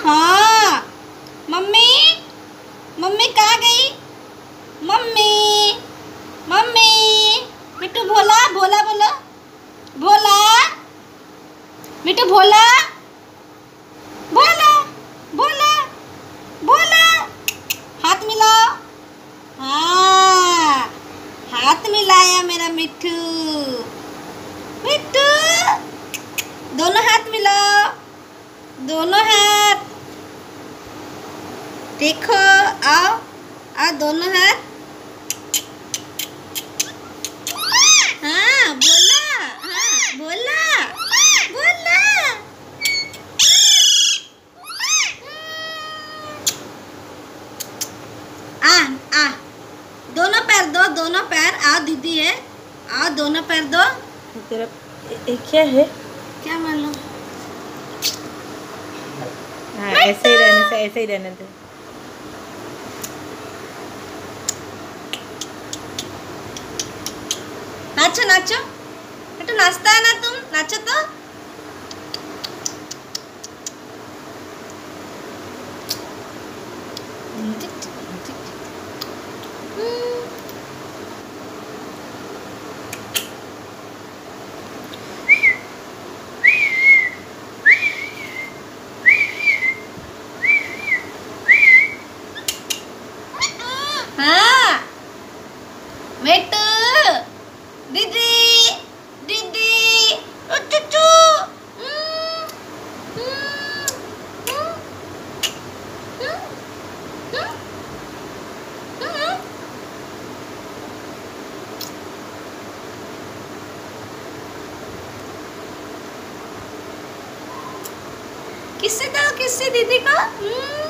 हाँ mummy, mummy कहाँ गई? Mummy, mummy. मिट्टू भोला, भोला बोलो, भोला। मिट्टू भोला, भोला, भोला, भोला। हाथ मिलाओ। हाँ, हाथ मिलाया मेरा मिट्टू। मिट्टू, दोनों हाथ मिलाओ, दोनों हाथ। देखो, आओ, आओ दोनों हाथ। हाँ बोला, हाँ बोला, बोला। आ दोनों पैर दो, दोनों पैर। आओ दीदी है, आओ दोनों पैर दो। तेरा क्या है? क्या मालूम। हाँ, ऐसे ही रहने से, ऐसे ही रहने दे। नाचो नाचो, बेटा नाचता है ना तुम, नाचो तो। हाँ बेटू, दीदी, दीदी, चुचू। किससे दो, किससे दीदी को?